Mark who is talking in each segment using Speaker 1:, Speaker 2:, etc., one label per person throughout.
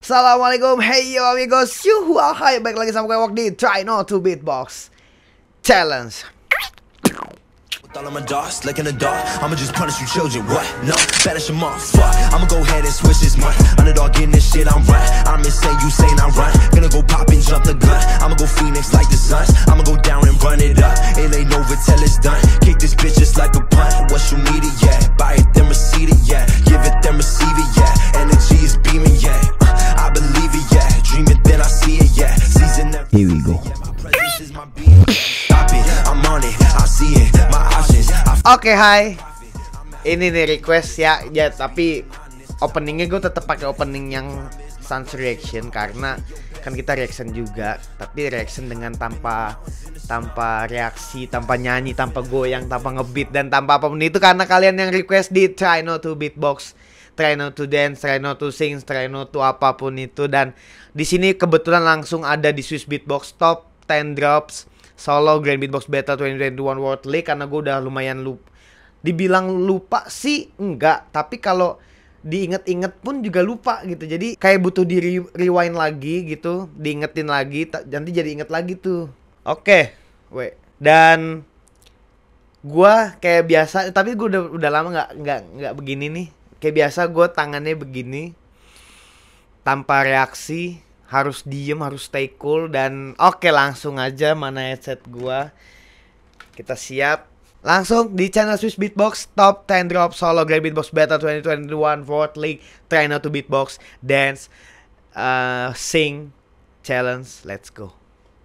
Speaker 1: Assalamualaikum, hey yo amigos, yuhu ahai, baik lagi sama gue Wok di Try Not to Beatbox Challenge.
Speaker 2: All of my dogs, like in the dark, I'ma just punish you children, what? No, banish them all, fuck, I'ma go ahead and switch this month. Underdog getting this shit, I'm right, I'm insane, you saying I run. Gonna go pop and jump the gun, I'ma go Phoenix like the Suns. I'ma go down and run it up, it ain't over till it's done. Kick this bitch just like a punt, what you need it, yeah. Buy it, then receive it, yeah. Give it, then receive it, yeah. Energy is beaming, yeah. I believe it, yeah. Dream it, then I see it, yeah. Season every
Speaker 3: Here we go.
Speaker 2: Stop it, I'm on it, I see it, my options.
Speaker 1: Oke, hai. Ini nih request ya, tapi openingnya gue tetap pakai opening yang Sans reaction karena kan kita reaction juga, tapi reaction dengan tanpa reaksi, tanpa nyanyi, tanpa goyang, tanpa ngebeat dan tanpa apapun itu karena kalian yang request di Try Not to Beatbox, Try Not to Dance, Try Not to Sing, Try Not to apapun itu. Dan di sini kebetulan langsung ada di Swiss Beatbox Top 10 Drops Solo Grand Beatbox Beta 2021 World League. Karena gue udah lumayan dibilang lupa sih enggak, tapi kalau diinget-inget pun juga lupa gitu. Jadi kayak butuh di rewind lagi gitu, diingetin lagi, nanti jadi inget lagi tuh. Oke, dan gua kayak biasa, tapi gue udah lama nggak begini nih. Kayak biasa gue tangannya begini, tanpa reaksi, harus diem, harus stay cool. Dan oke, langsung aja, mana headset gua. Kita siap. Langsung di channel Swiss Beatbox Top 10 Drop Solo Grand Beatbox Beta 2021 World League, Try Not to Beatbox, Dance, Sing Challenge. Let's go.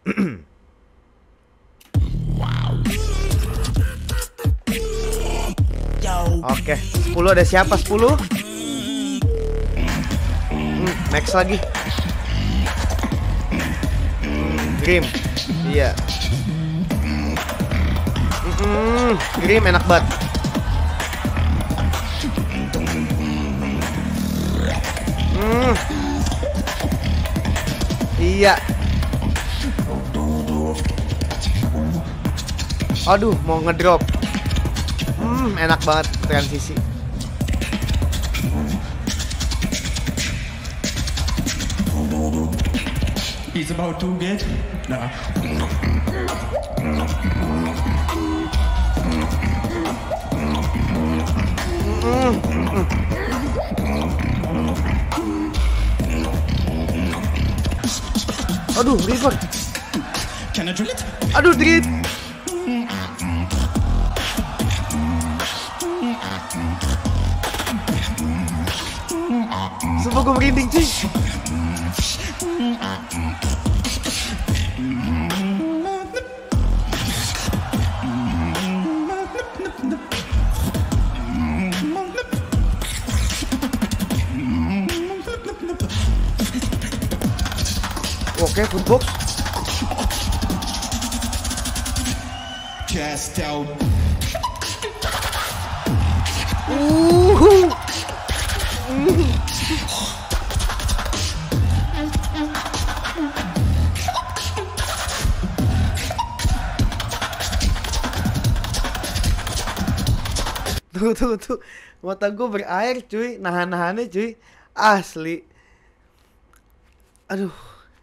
Speaker 1: Oke, 10 ada siapa? 10? Next lagi. Grim. Iya. Grim enak banget. Iya. Aduh, mau ngedrop. Enak banget transisi.
Speaker 4: He's about to get nah.
Speaker 1: Aduh, river.
Speaker 4: Can I drill it?
Speaker 1: Aduh, drip. Sumpah gue merinding cuy. Oke, footbox.
Speaker 4: Just out.
Speaker 1: Tuh. Mata gue berair cuy, nahan-nahannya cuy. Asli. Aduh.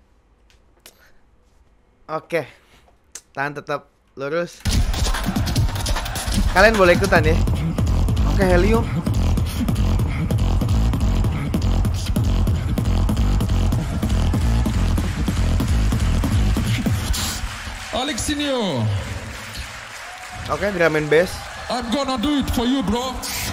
Speaker 1: Oke. Tahan tetap lurus. Kalian boleh ikutan ya. Oke, helium.
Speaker 4: Alexinho,
Speaker 1: Oke, drum and bass.
Speaker 4: I'm gonna do it for you, bro.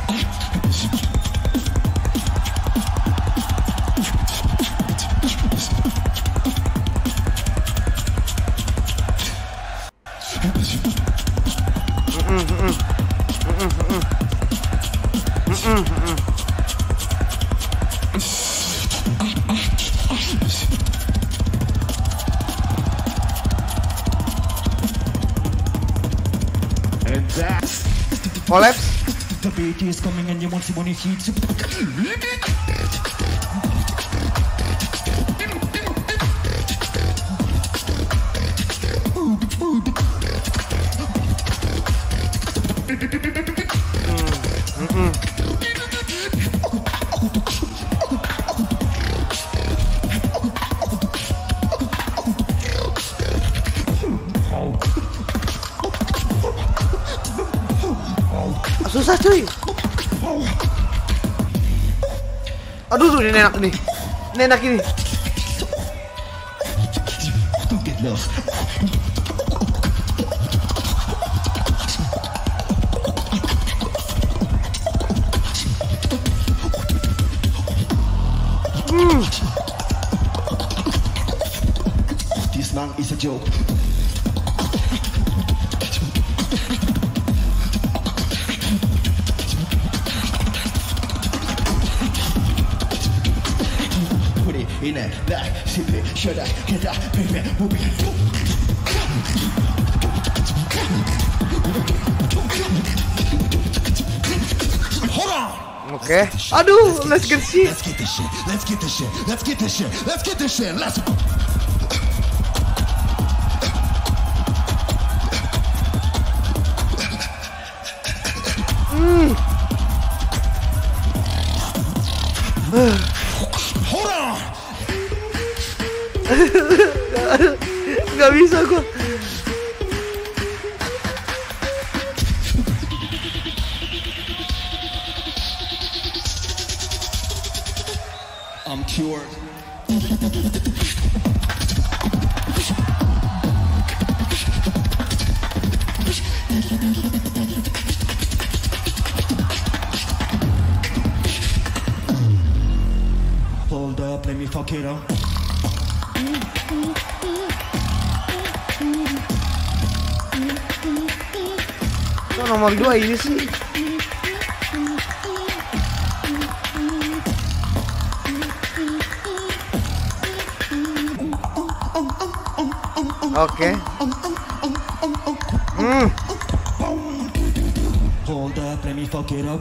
Speaker 4: And that's
Speaker 1: Collapse.
Speaker 4: the beat is coming and you want to heat.
Speaker 1: susah cuy. Aduh tuh ini enak nih. Ini enak ini.
Speaker 2: This man is a joke. Put it in a bag, sip it, shut up, get up, baby, move it. Hold on.
Speaker 1: Oke. Aduh, let's get shit.
Speaker 2: Let's get this shit. Let's get this shit. Let's get this shit. Let's get this shit. Let's. Hold on.
Speaker 1: Gak bisa gua.
Speaker 2: I'm cured. Hold up, let me fuck it up.
Speaker 1: Kok nomor 2 ini sih? Oke.
Speaker 2: Hold up, let me fuck it up.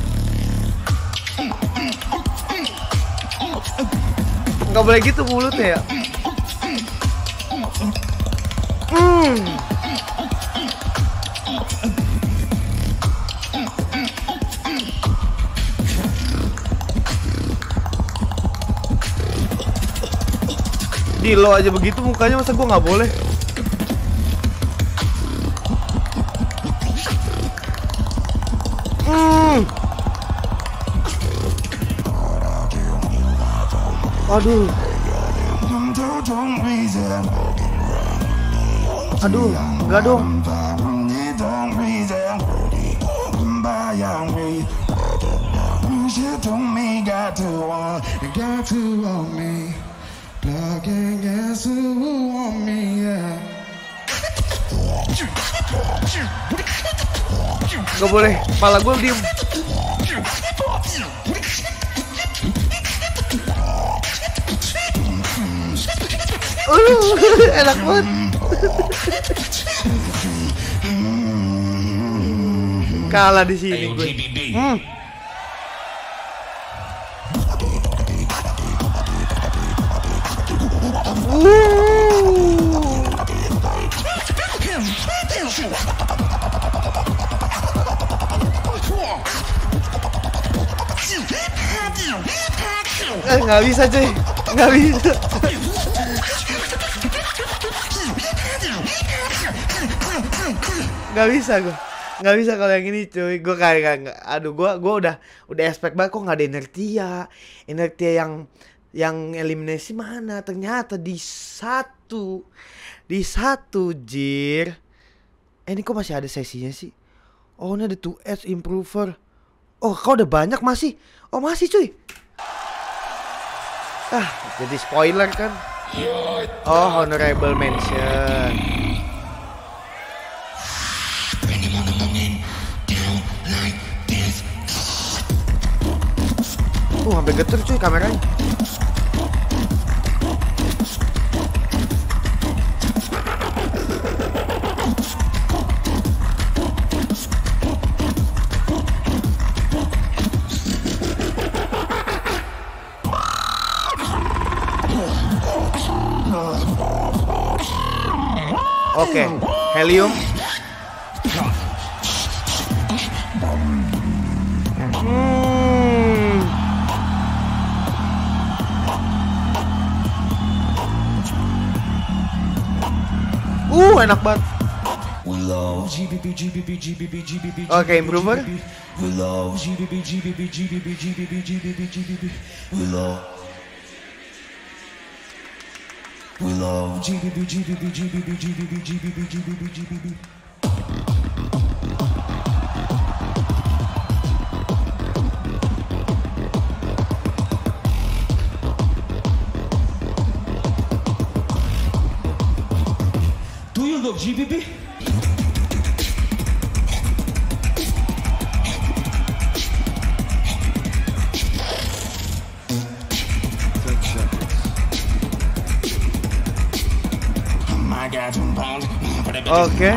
Speaker 1: Nggak boleh gitu mulutnya ya. Di lo aja begitu mukanya, masa gua nggak boleh? Aduh. Aduh, enggak dong. Gak boleh, kepala gue diem. Enak banget. Kalah di sini gue. Nggak bisa cuy, nggak bisa. Nggak bisa kalau yang ini cuy. Gue kayak aduh, gue udah expect banget, kok nggak ada Inertia yang eliminasi mana? Ternyata di satu jir. Ini kok masih ada sesinya sih? Oh, ini ada 2S improver. Oh, kau udah banyak masih? Oh, masih cuy. Ah, jadi spoiler kan? Oh, honorable mention. Hampir getar cuy kameranya. Oke, helium. Enak banget.
Speaker 2: We love.
Speaker 1: Oke, improver.
Speaker 2: We love. We love. We love.
Speaker 4: Do you love GBB?
Speaker 1: Oke.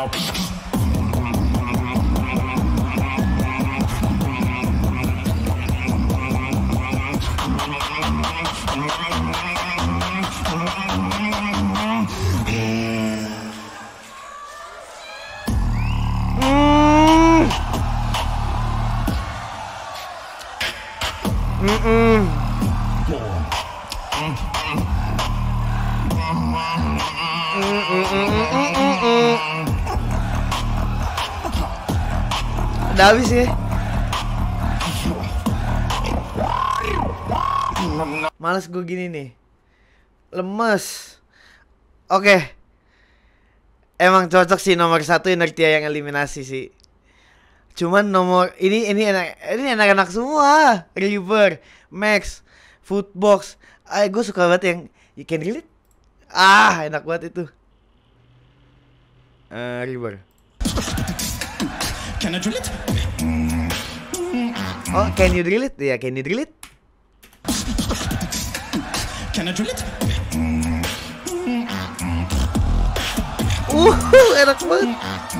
Speaker 1: Udah habis ya. Males gue gini nih. Lemes. Oke. Emang cocok sih nomor 1 Inertia yang eliminasi sih. Cuman nomor ini anak-anak semua. River, Max, Footbox. Gue suka banget yang You Can Relate. Enak banget itu. River.
Speaker 4: Can I drill it?
Speaker 1: Oh, Can You Drill It? Ya, Can You Drill It?
Speaker 4: Can I drill it?
Speaker 1: Enak banget.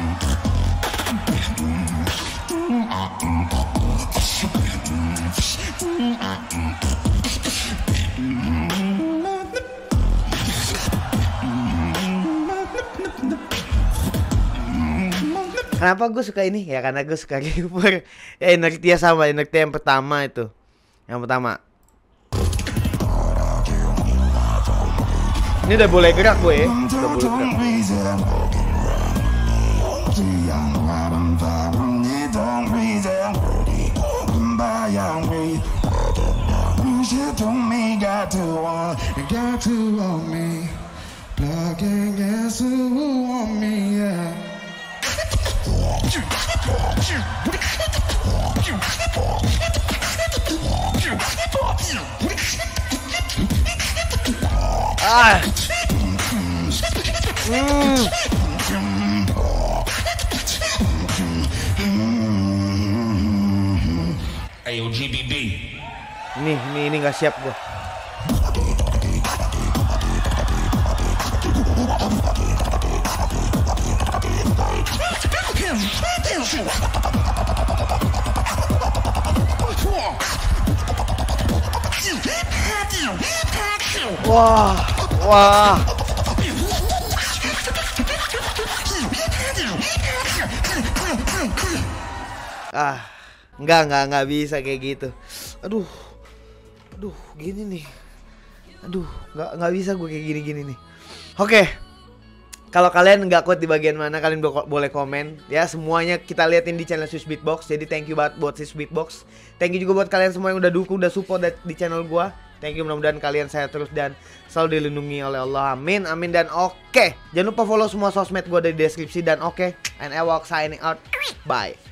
Speaker 1: Kenapa gue suka ini? Ya karena gue suka River. Ya Inertia sama, Inertia yang pertama itu. Yang pertama. Ini udah boleh gerak gue ya. Udah boleh gerak.
Speaker 4: Ayo GBB.
Speaker 1: Ini nggak siap gua. Wah. Nggak bisa kayak gitu. Aduh, gini nih. Nggak bisa gue kayak gini nih. Oke. Kalau kalian nggak kuat di bagian mana, kalian boleh komen ya. Semuanya kita liatin di channel Swiss Beatbox. Jadi thank you banget buat Swiss Beatbox. Thank you juga buat kalian semua yang udah dukung, udah support di channel gua. Thank you, mudah-mudahan kalian sehat terus dan selalu dilindungi oleh Allah. Amin, amin dan oke. Jangan lupa follow semua sosmed gua di deskripsi dan oke. And I walk signing out. Bye.